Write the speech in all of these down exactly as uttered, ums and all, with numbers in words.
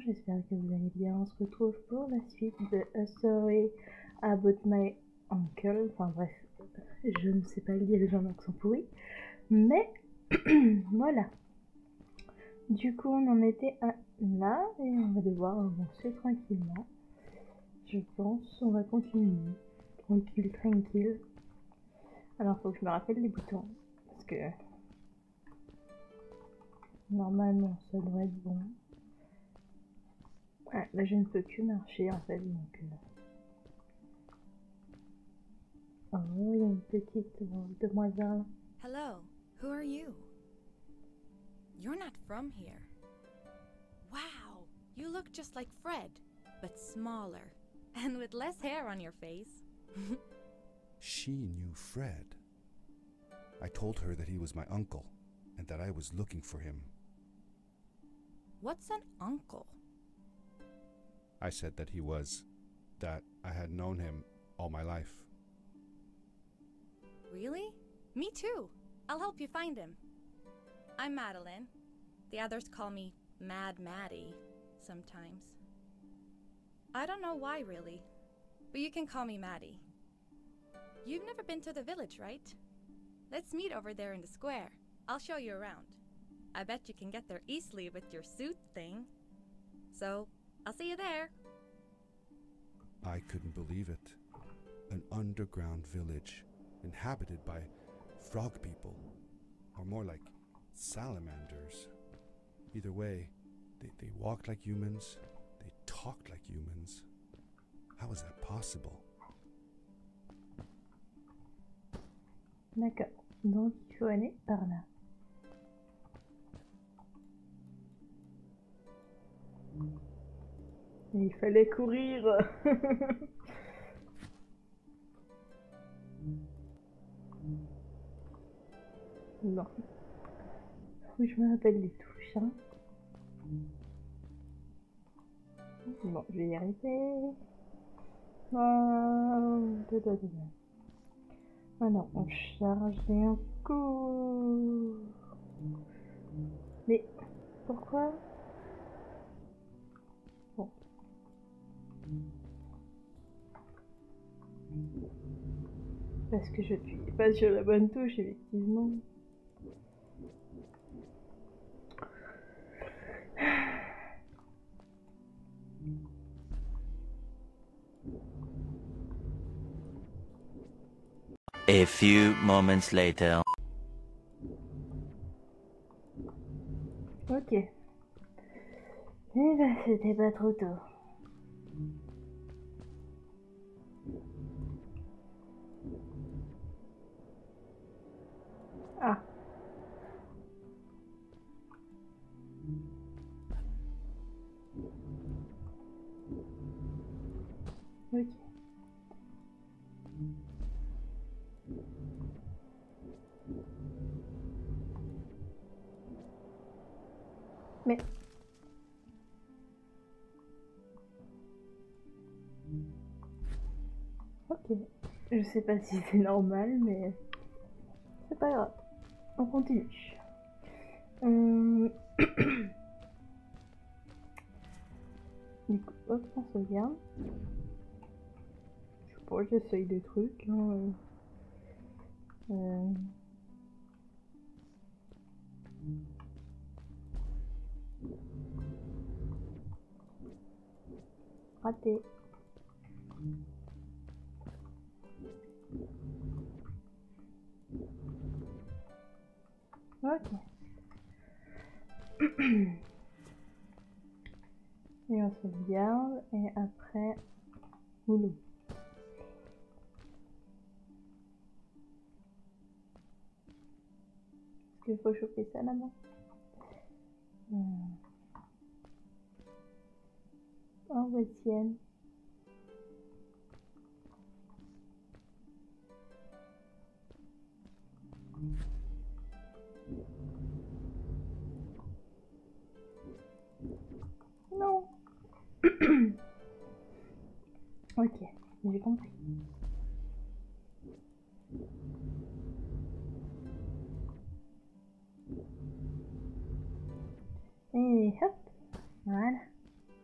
j'espère que vous allez bien. On se retrouve pour la suite de A Story About My Uncle. Enfin bref, je ne sais pas lire les gens d'accent pourri. Mais voilà. Du coup, on en était à là et on va devoir avancer tranquillement. Je pense on va continuer. Tranquille, tranquille. Alors, faut que je me rappelle les boutons. Parce que normalement, ça devrait être bon. Ah, là, je ne peux que marcher en fait. Donc, euh... oh, il y a une petite euh, demoiselle. Hello, who are you? You're not from here. Wow, you look just like Fred, but smaller, and with less hair on your face. She knew Fred. I told her that he was my uncle, and that I was looking for him. What's an uncle? I said that he was, that I had known him all my life. Really? Me too. I'll help you find him. I'm Madeline. The others call me Mad Maddie sometimes. I don't know why really, but you can call me Maddie. You've never been to the village, right? Let's meet over there in the square. I'll show you around. I bet you can get there easily with your suit thing. So, I'll see you there. I couldn't believe it. An underground village inhabited by frog people, or more like salamanders. Either way, they, they walked like humans, they talked like humans. How is that possible? D'accord, donc il faut aller par là. Et il fallait courir. Non. Faut que je me rappelle les touches. Hein. Bon, je vais y arriver. Oh, alors, on charge et un coup. Mais pourquoi? Bon. Parce que je suis pas sur la bonne touche, effectivement. A few moments later. Ok. Eh ben, c'était pas trop tôt. Ah. Ok. Mais... Ok. Je sais pas si c'est normal, mais... c'est pas grave. On continue. Hum... Du coup, hop, on sauvegarde. Je sais pas, j'essaye des trucs. Hein. Euh... Raté. Ok. Et on sauvegarde et après boulot. Est-ce qu'il faut choper ça là-bas? hmm. Oh bah tiens. Non. Ok, j'ai compris. Et hop, voilà.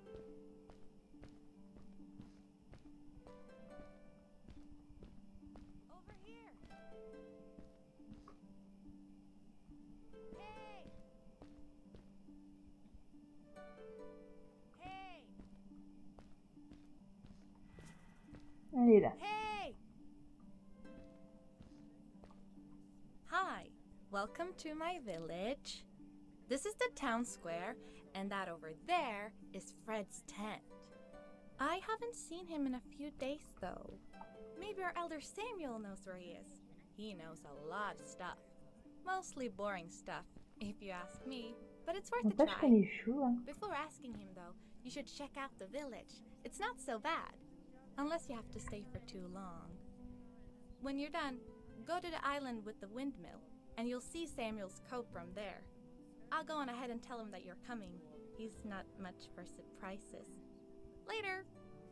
Welcome to my village. This is the town square, and that over there is Fred's tent. I haven't seen him in a few days, though. Maybe our elder Samuel knows where he is. He knows a lot of stuff. Mostly boring stuff, if you ask me. But it's worth a N'empêche try. qu'elle est chou, hein. Before asking him, though, you should check out the village. It's not so bad. Unless you have to stay for too long. When you're done, go to the island with the windmill, and you'll see Samuel's coat from there. I'll go on ahead and tell him that you're coming. He's not much for surprises. Later!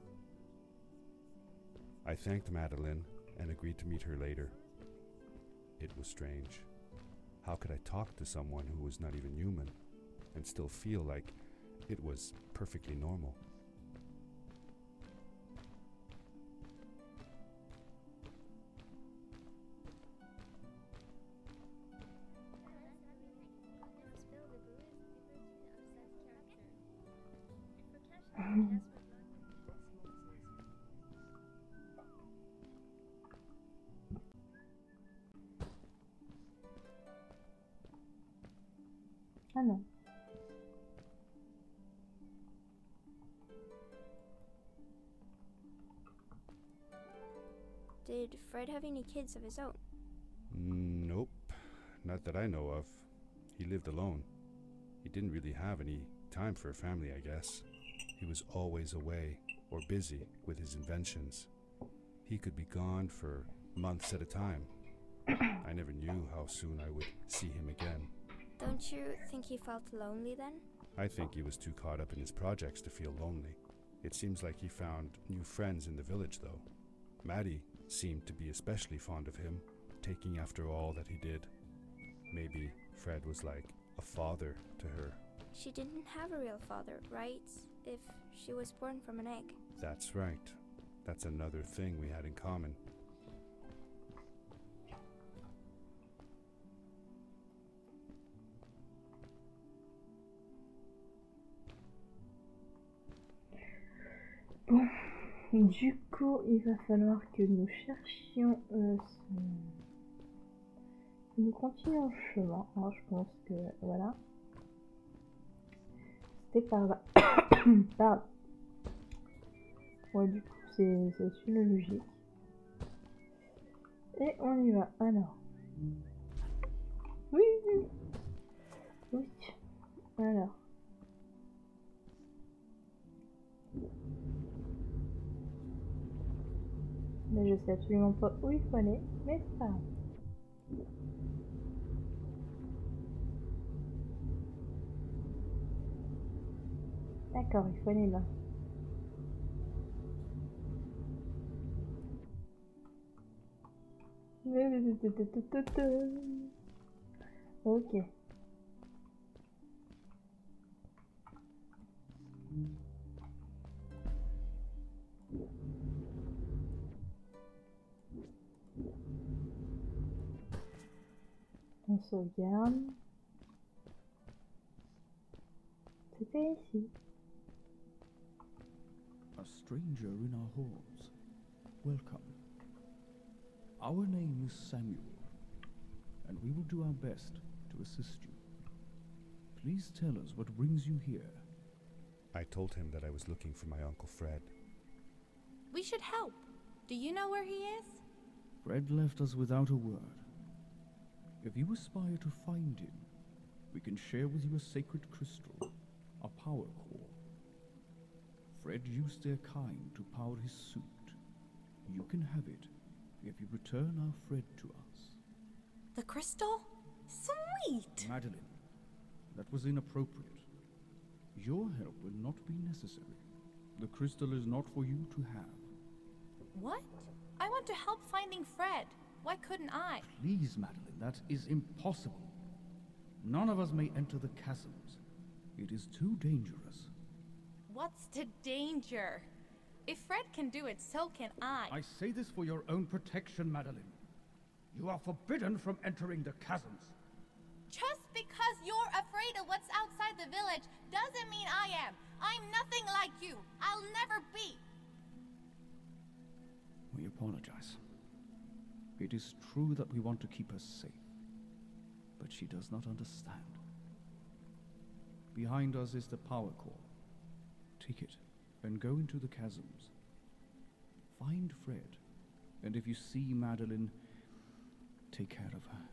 I thanked Madeline and agreed to meet her later. It was strange. How could I talk to someone who was not even human and still feel like it was perfectly normal? Ah non. Did Fred have any kids of his own? Nope, not that I know of. He lived alone. He didn't really have any time for a family, I guess. He was always away or busy with his inventions. He could be gone for months at a time. I never knew how soon I would see him again. Don't you think he felt lonely then? I think he was too caught up in his projects to feel lonely. It seems like he found new friends in the village, though. Maddie seemed to be especially fond of him, taking after all that he did. Maybe Fred was like a father to her. She didn't have a real father, right? If she was born from an egg. That's right. That's another thing we had in common. Bon, du coup, il va falloir que nous cherchions... Euh, ce... Nous continuons le chemin. Alors, je pense que... Voilà. C'était par là. Pardon. Ouais, du coup, c'est une logique. Et on y va. Alors. Oui, oui. Oui. Alors. Mais je sais absolument pas où il faut aller, mais c'est pas grave. D'accord, il faut aller là. Ok. On sauvegarde. C'était ici. A stranger in our halls. Welcome. Our name is Samuel, and we will do our best to assist you. Please tell us what brings you here. I told him that I was looking for my Uncle Fred. We should help. Do you know where he is? Fred left us without a word. If you aspire to find him, we can share with you a sacred crystal, a power core. Fred used their kind to power his suit. You can have it if you return our Fred to us. The crystal? Sweet! Madeline, that was inappropriate. Your help will not be necessary. The crystal is not for you to have. What? I want to help finding Fred. Why couldn't I? Please, Madeline, that is impossible. None of us may enter the chasms. It is too dangerous. What's the danger? If Fred can do it, so can I. I say this for your own protection, Madeline. You are forbidden from entering the chasms. Just because you're afraid of what's outside the village doesn't mean I am. I'm nothing like you. I'll never be. We apologize. It is true that we want to keep her safe. but she does not understand. Behind us is the power core. Take it and go into the chasms. Find Fred, and if you see Madeline, take care of her.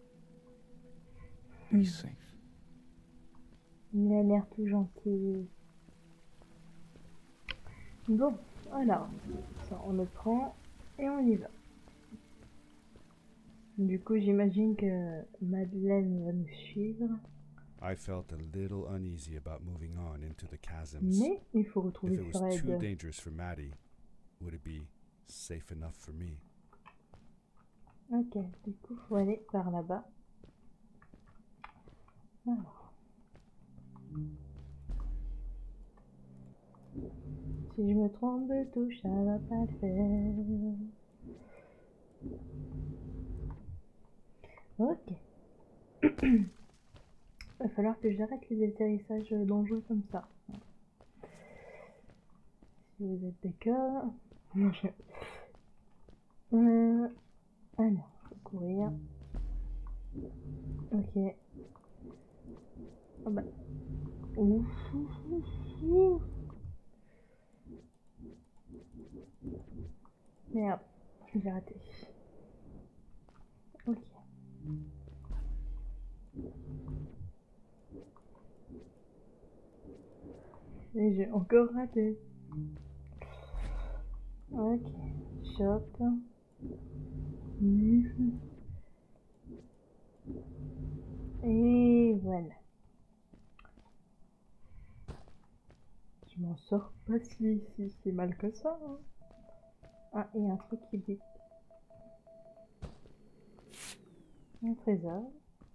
Be safe. Il a l'air tout gentil. Bon, alors, ça, on le prend et on y va. Du coup, j'imagine que Madeleine va nous suivre. I felt a little uneasy about moving on into the chasms. Mais il faut If retrouver it was too Fred. dangerous for Maddie, would it be safe enough for me? Ok, du coup, faut aller par là-bas. Alors. Si je me trompe de touche, ça va pas le faire. Ok. Il va falloir que j'arrête les atterrissages dangereux comme ça. Si vous êtes d'accord. Je... Euh... Alors, faut courir. Ok. Oh bah. Ouf, ouf, ouf, ouf. Merde, j'ai raté. Ok. Et j'ai encore raté. Ok. Shot. Mhm. Et voilà. Je m'en sors pas si, si c'est mal que ça. Hein. Ah, il y a un truc qui bip. Un trésor.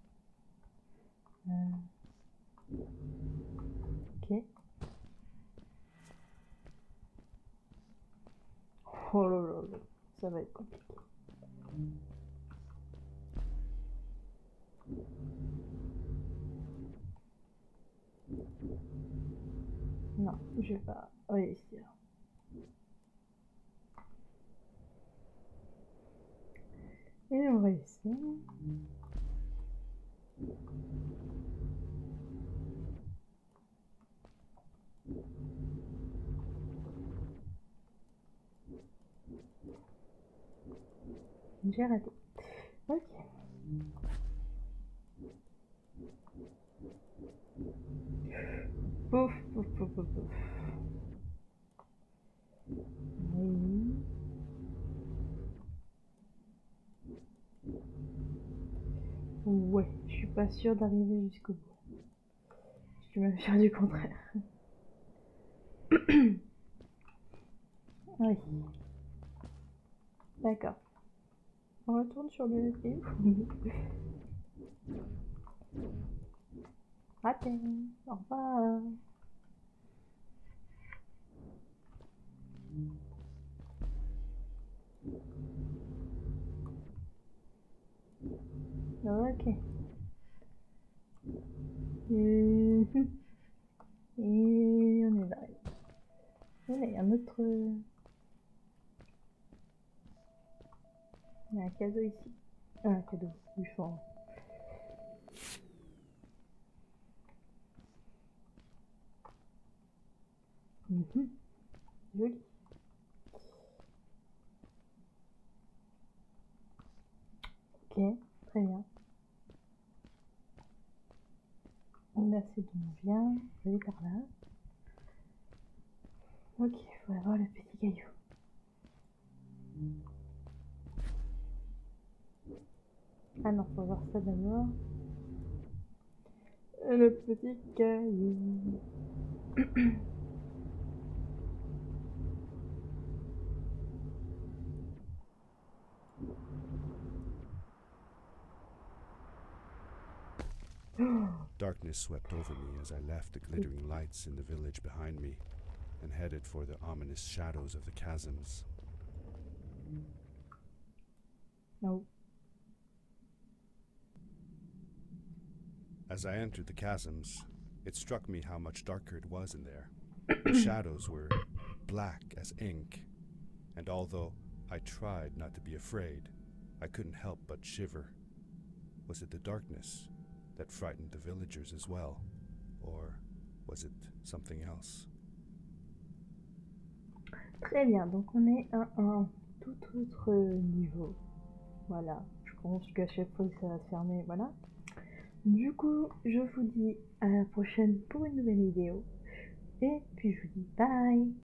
Euh... Ok. Oh là là là, ça va être compliqué. Non, je vais pas réussir. Et on va essayer. J'ai raté. Ok. Pouf, pouf, pouf, pouf, pouf. Oui. Ouais, je suis pas sûre d'arriver jusqu'au bout. Je suis même sûre du contraire. Oui. D'accord. On retourne sur le fil. Raté. Au revoir. Ok. Et... Et on est là. Voilà, il y a un autre... Il y a un cadeau ici. Ah, un cadeau. Du fond. Mhm. Joli. Ok, très bien. Là, c'est d'où on vient. Je vais aller par là. Ok, il faut avoir le petit caillou. Ah non, faut voir ça d'abord. Le petit caillou. Darkness swept over me as I left the glittering lights in the village behind me and headed for the ominous shadows of the chasms. No. As I entered the chasms, it struck me how much darker it was in there. The shadows were black as ink, and although I tried not to be afraid, I couldn't help but shiver. Was it the darkness that frightened the villagers as well? Or was it something else? Très bien, donc on est à un tout autre niveau. Voilà, je pense qu'à chaque fois que ça va se fermer, voilà. Du coup, je vous dis à la prochaine pour une nouvelle vidéo. Et puis je vous dis bye!